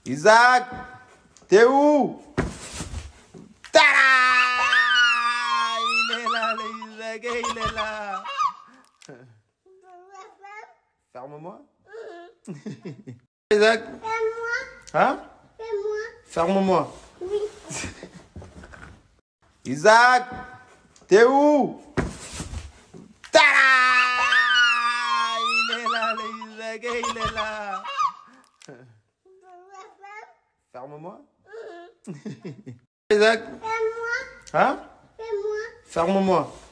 Isaac, t'es où? Tada! Il est là, le Isaac, il est là. Ferme-moi. Isaac? Fais-moi. Hein? Fais-moi. Ferme-moi. Oui. Isaac, t'es où? Tada! Il est là, le Isaac, il est là. Ferme-moi. Isaac? Fais-moi. Hein? Fais-moi. Ferme-moi.